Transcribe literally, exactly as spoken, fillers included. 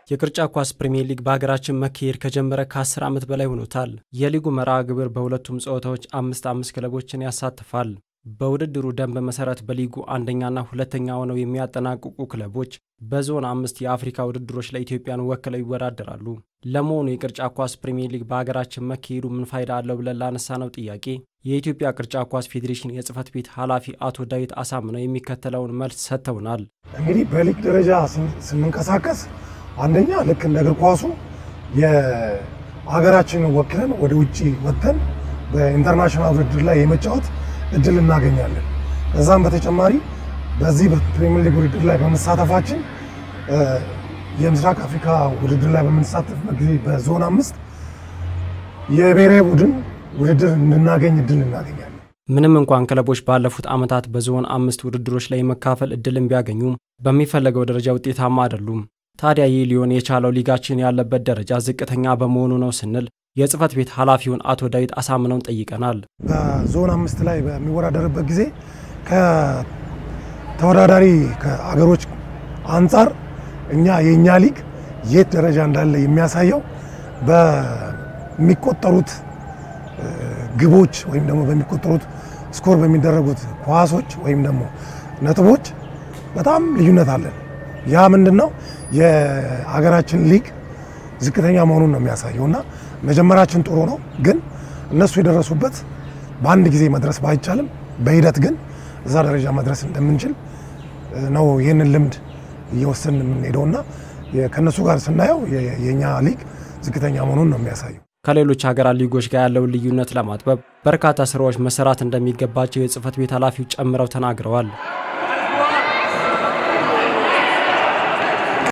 የቅርጫ ኳስ ፕሪሚየር ሊግ በሀገራችን መካሄድ ከጀመረ ከ10 ዓመት በላይ ሆኖታል። የሊጉ መርሃ ግብር በሁለቱም ጾታዎች አምስት አምስት ክለቦችን ያሳትፋል። በውድድሩ ደንብ መሰረት በሊጉ አንደኛና ሁለተኛ ሆነው የሚያጠናቅቁ ክለቦች በዞን አምስት የአፍሪካ ውድድሮች ላይ ኢትዮጵያን ወክለው ይወዳደራሉ። ለመሆኑ የቅርጫ ኳስ ፕሪሚየር ሊግ በሀገራችን መካሄዱ ምን ፋይዳ አለው ብለን ላነሳነው ጥያቄ የኢትዮጵያ ቅርጫ ኳስ ፌዴሬሽን የጽህፈት ቤት ኃላፊ አቶ ዳዊት አሳምነው የሚከተለውን መልስ ሰጥተውናል። እንግዲህ በሊግ ደረጃ ስንንቀሳቀስ አንደኛ ልክ እንደ እግር ኳሱ የሀገራችንን ወክለን ወደ ውጪ ወጥተን በኢንተርናሽናል ውድድር ላይ የመጫወት እድል እናገኛለን። ከዛም በተጨማሪ በዚህ በፕሪሚየር ሊግ ውድድር ላይ በመሳተፋችን የምስራቅ አፍሪካ ውድድር ላይ በመሳተፍበት ጊዜ በዞን አምስት የብሔራዊ ቡድን ውድድር እንድናገኝ እድል እናገኛለን። ምንም እንኳን ክለቦች ባለፉት ዓመታት በዞን አምስት ውድድሮች ላይ መካፈል እድልን ቢያገኙም በሚፈለገው ደረጃ ውጤታማ አይደሉም። ታዲያ ይህ ሊሆን የቻለው ሊጋችን ያለበት ደረጃ ዝቅተኛ በመሆኑ ነው ስንል የጽህፈት ቤት ኃላፊውን አቶ ዳዊት አሳምነውን ጠይቀናል። በዞን አምስት ላይ በሚወዳደርበት ጊዜ ከተወዳዳሪ ከአገሮች አንፃር እኛ የኛ ሊግ የት ደረጃ እንዳለ የሚያሳየው በሚቆጠሩት ግቦች ወይም ደግሞ በሚቆጠሩት ስኮር በሚደረጉት ኳሶች ወይም ደግሞ ነጥቦች በጣም ልዩነት አለ። ያ ምንድነው የሀገራችን ሊግ ዝቅተኛ መሆኑን ነው የሚያሳየውና መጀመራችን ጥሩ ነው፣ ግን እነሱ የደረሱበት በአንድ ጊዜ መድረስ ባይቻልም በሂደት ግን እዛ ደረጃ መድረስ እንደምንችል ነው ይሄንን ልምድ እየወሰን የምንሄደውና ከነሱ ጋር ስናየው የኛ ሊግ ዝቅተኛ መሆኑን ነው የሚያሳየው። ከሌሎች ሀገራት ሊጎች ጋር ያለውን ልዩነት ለማጥበብ በርካታ ስራዎች መሰራት እንደሚገባቸው የጽህፈት ቤት ኃላፊው ጨምረው ተናግረዋል።